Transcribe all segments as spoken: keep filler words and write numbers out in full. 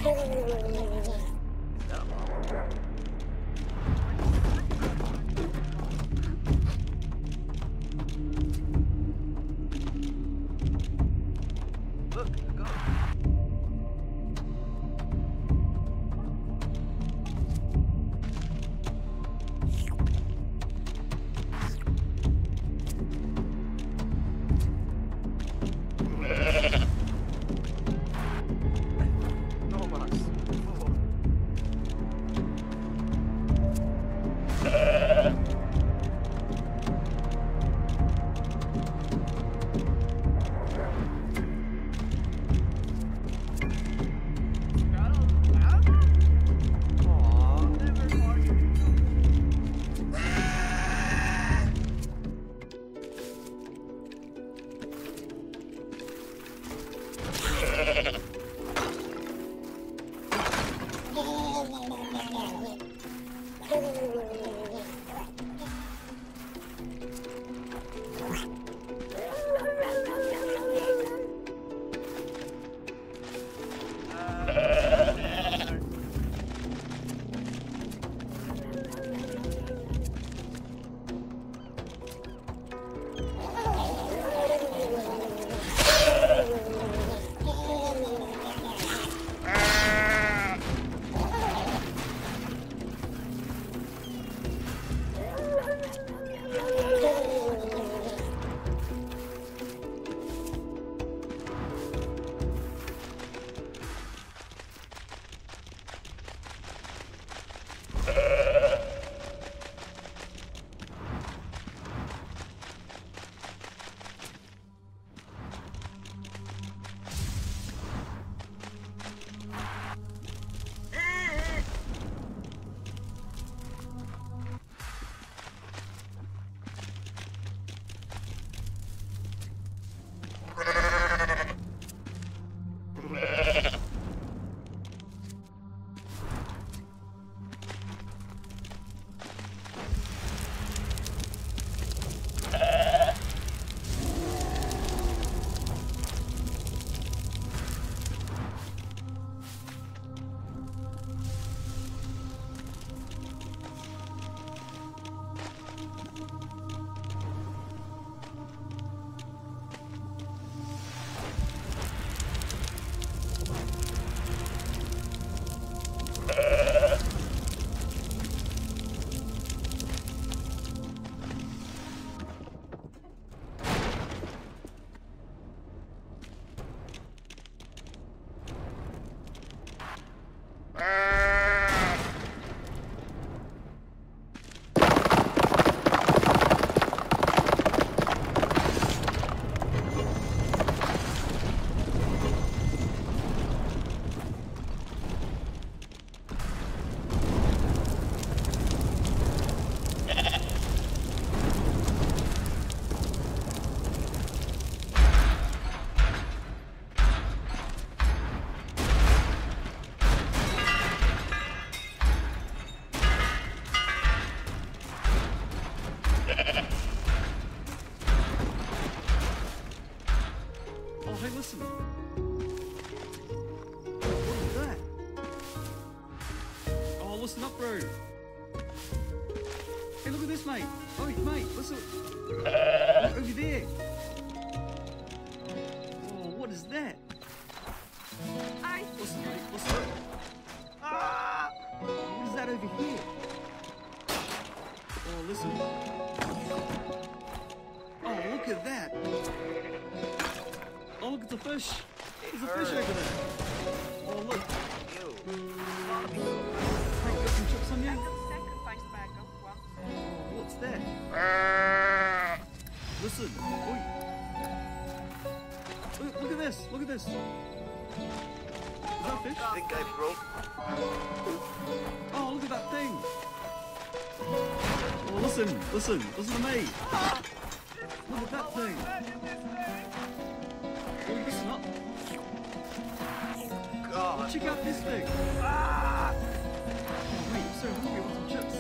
listen up, bro. Hey, look at this, mate. Oh, mate, listen. Look over there. Oh, what is that? Hey, listen, mate, listen. Ah! What is that over here? Oh, listen. Oh, look at that. Oh, look at the fish. There's a fish over there. Oh, look. Hey, got some chips on you? Oh, what's that? Listen. Oi. Look, look at this. Look at this. Is that a fish? I think I broke. Oh, look at that thing. Oh, listen. Listen. Listen to me. Look at that thing. Oh, listen up. God. Check out this thing. Ah! Wait, I'm so hungry. I want some chips.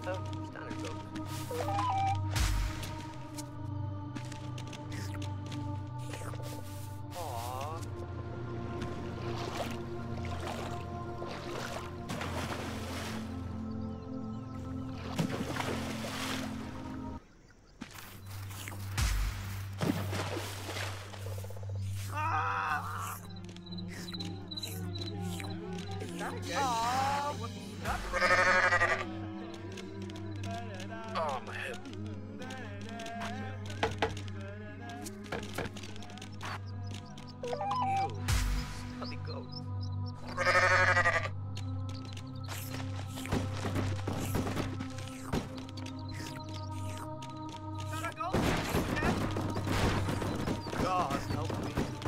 Oh, standard goat. Aww. Ah! Not again. Aw, what's up? Oh, my hip. Ew. Smelly goat. Gotta go. Yes. God, help me.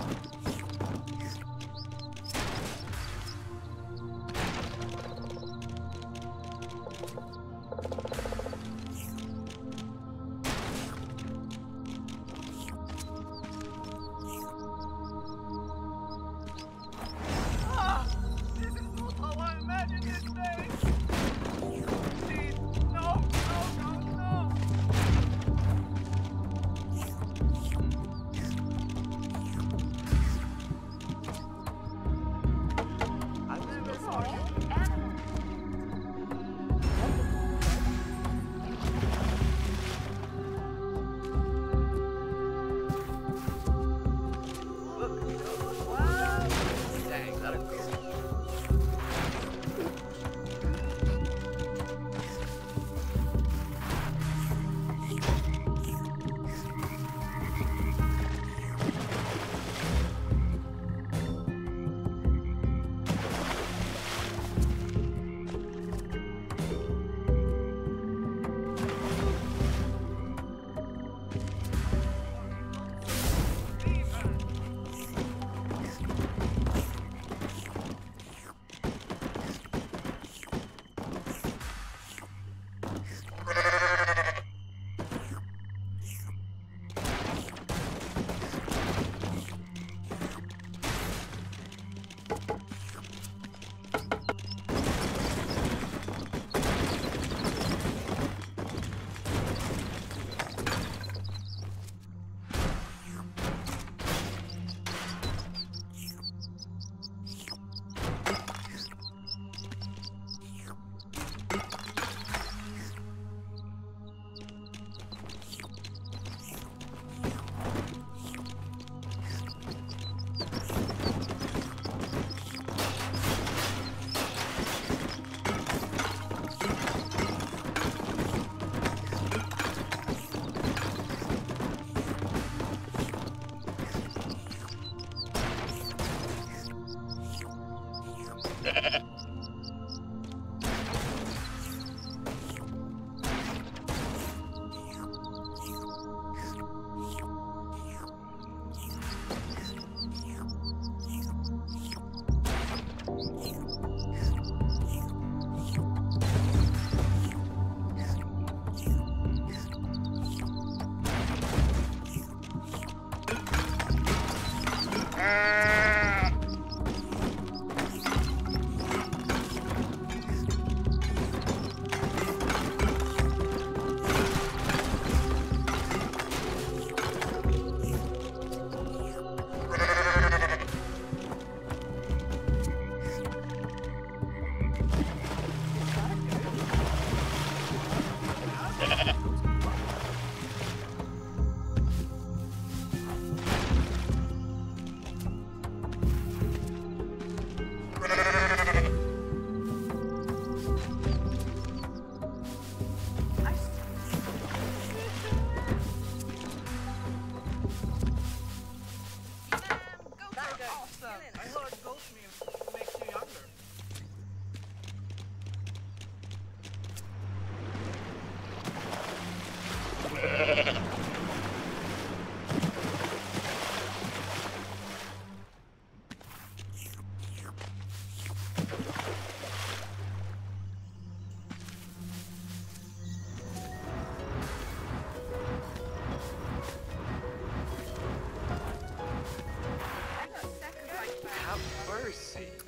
Ah! This is not how I imagined this day. Please, no, no, no, no. I'm never Sorry. Look, goat. Wow. Dang, gotta go. Have mercy.